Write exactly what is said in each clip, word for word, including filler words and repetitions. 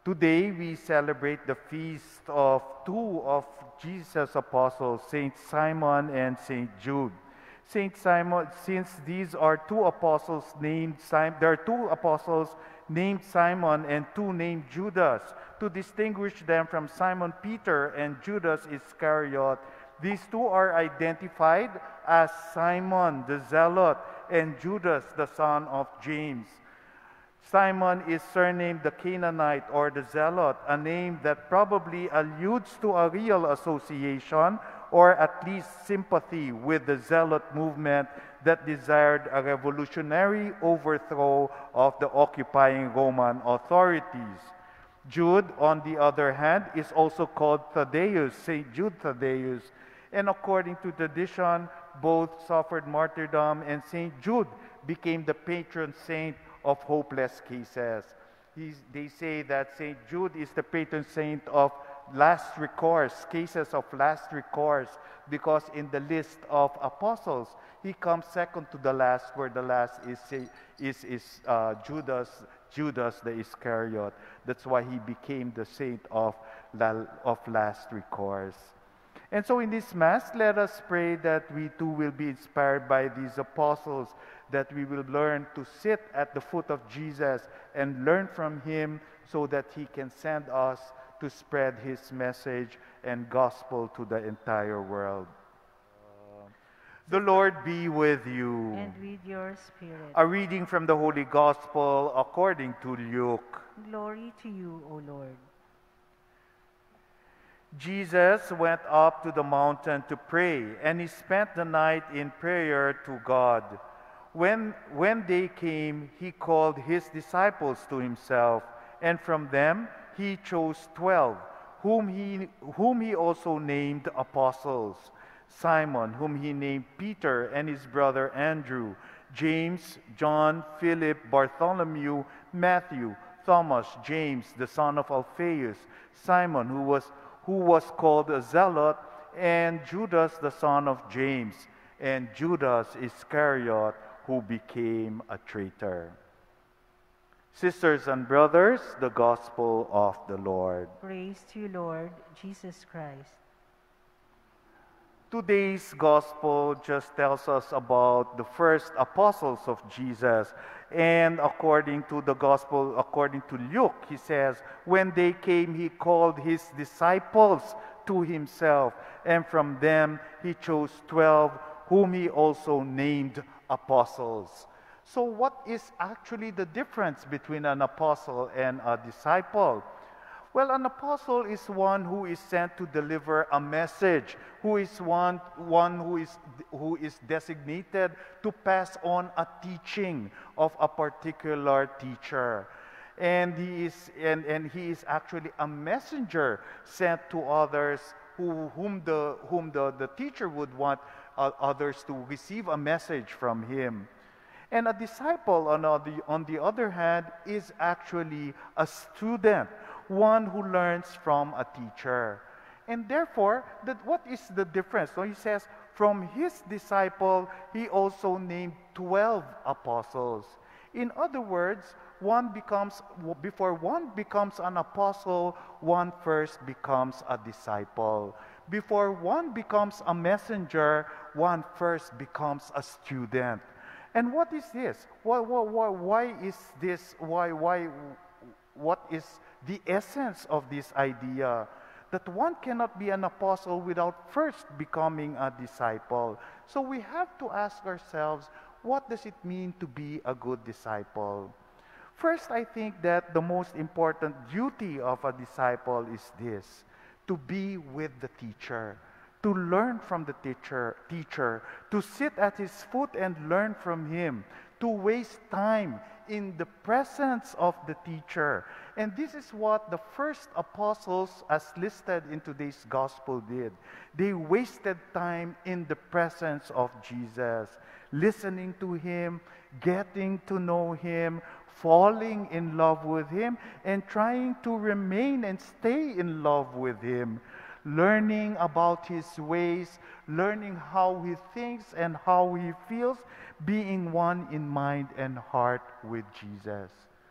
Today we celebrate the feast of two of Jesus' apostles, Saint Simon and Saint Jude. Saint Simon, since these are two apostles named Simon, there are two apostles named Simon and two named Judas. To distinguish them from Simon Peter and Judas Iscariot, these two are identified as Simon the Zealot and Judas the son of James. Simon is surnamed the Canaanite or the Zealot, a name that probably alludes to a real association or at least sympathy with the Zealot movement that desired a revolutionary overthrow of the occupying Roman authorities. Jude, on the other hand, is also called Thaddeus, Saint Jude Thaddeus, and according to tradition, both suffered martyrdom, and Saint Jude became the patron saint of hopeless cases. He's, they say that Saint Jude is the patron saint of last recourse, cases of last recourse, because in the list of apostles, he comes second to the last, where the last is is, is uh, Judas, Judas the Iscariot. That's why he became the saint of, of last recourse. And so in this Mass, let us pray that we too will be inspired by these apostles, that we will learn to sit at the foot of Jesus and learn from him so that he can send us to spread his message and gospel to the entire world. The Lord be with you. And with your spirit. A reading from the Holy Gospel according to Luke. Glory to you, O Lord. Jesus went up to the mountain to pray, and he spent the night in prayer to God. When, when day came, he called his disciples to himself, and from them he chose twelve, whom he, whom he also named apostles. Simon, whom he named Peter, and his brother Andrew, James, John, Philip, Bartholomew, Matthew, Thomas, James, the son of Alphaeus, Simon, who was, who was called a Zealot, and Judas, the son of James, and Judas Iscariot, who became a traitor. Sisters and brothers, the Gospel of the Lord. Praise to you, Lord Jesus Christ. Today's Gospel just tells us about the first apostles of Jesus. And according to the Gospel, according to Luke, he says, when they came, he called his disciples to himself. And from them he chose twelve, whom he also named apostles. So what is actually the difference between an apostle and a disciple? Well, an apostle is one who is sent to deliver a message, who is one, one who is, who is designated to pass on a teaching of a particular teacher. And he is, and, and he is actually a messenger sent to others who, whom, the, whom the, the teacher would want uh, others to receive a message from him. And a disciple, on the, on the other hand, is actually a student, one who learns from a teacher. And therefore, that what is the difference? So he says, from his disciple, he also named twelve apostles. In other words, one becomes, before one becomes an apostle, one first becomes a disciple. Before one becomes a messenger, one first becomes a student. And what is this? Why, why, why is this? Why, why, what is the essence of this idea? That one cannot be an apostle without first becoming a disciple. So we have to ask ourselves, what does it mean to be a good disciple? First, I think that the most important duty of a disciple is this: to be with the teacher, to learn from the teacher, teacher, to sit at his foot and learn from him, to waste time in the presence of the teacher. And this is what the first apostles, as listed in today's gospel, did. They wasted time in the presence of Jesus, listening to him, getting to know him, falling in love with him, and trying to remain and stay in love with him, learning about his ways, learning how he thinks and how he feels, being one in mind and heart with Jesus.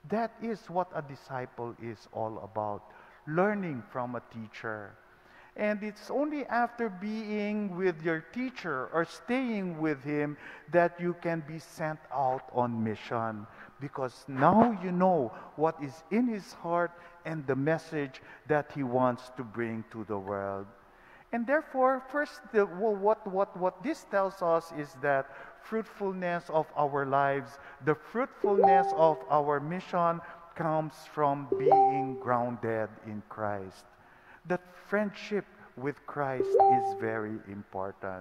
That is what a disciple is all about, learning from a teacher. And it's only after being with your teacher or staying with him that you can be sent out on mission. Because now you know what is in his heart and the message that he wants to bring to the world. And therefore, first, the, well, what, what, what this tells us is that fruitfulness of our lives, the fruitfulness of our mission comes from being grounded in Christ. That friendship with Christ is very important.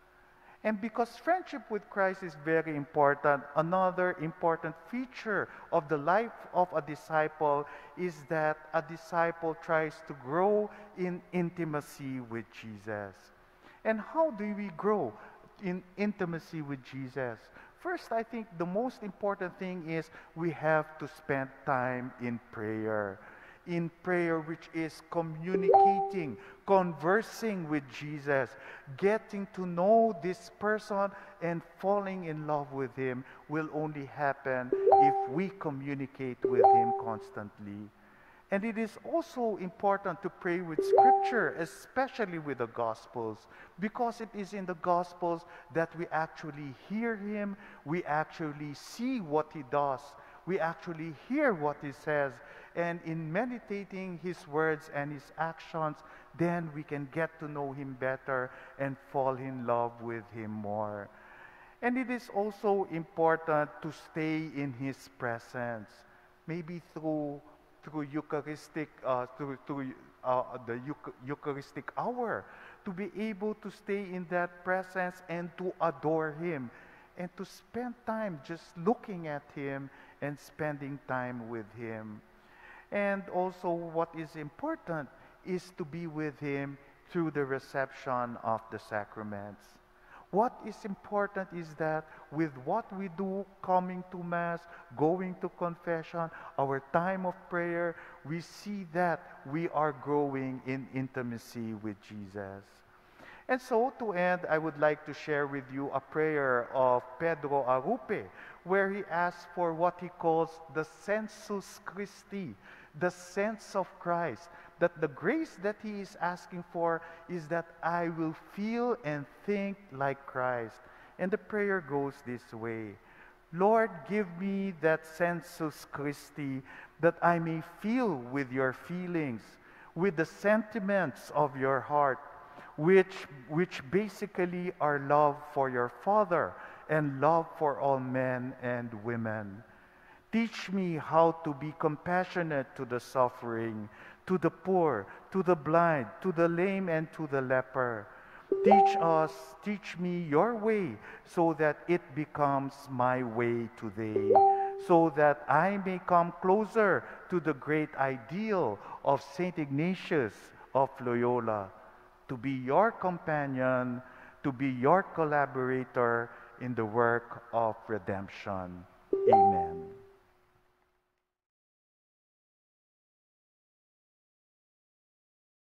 And because friendship with Christ is very important, another important feature of the life of a disciple is that a disciple tries to grow in intimacy with Jesus. And how do we grow in intimacy with Jesus? First, I think the most important thing is we have to spend time in prayer. In prayer, which is communicating, conversing with Jesus, getting to know this person and falling in love with him will only happen if we communicate with him constantly. And it is also important to pray with Scripture, especially with the Gospels, because it is in the Gospels that we actually hear him, we actually see what he does, we actually hear what he says, and in meditating his words and his actions, then we can get to know him better and fall in love with him more. And it is also important to stay in his presence, maybe through through Eucharistic, uh, through, through uh, the Euch- Eucharistic hour, to be able to stay in that presence and to adore him, and to spend time just looking at him and spending time with him. And also what is important is to be with him through the reception of the sacraments. What is important is that with what we do, coming to Mass, going to confession, our time of prayer, we see that we are growing in intimacy with Jesus. And so, to end, I would like to share with you a prayer of Pedro Arupe, where he asks for what he calls the sensus Christi, the sense of Christ, that the grace that he is asking for is that I will feel and think like Christ. And the prayer goes this way: Lord, give me that sensus Christi, that I may feel with your feelings, with the sentiments of your heart, which, which basically are love for your Father and love for all men and women. Teach me how to be compassionate to the suffering, to the poor, to the blind, to the lame, and to the leper. Teach us, teach me your way, so that it becomes my way today, so that I may come closer to the great ideal of Saint Ignatius of Loyola, to be your companion, to be your collaborator in the work of redemption. Amen.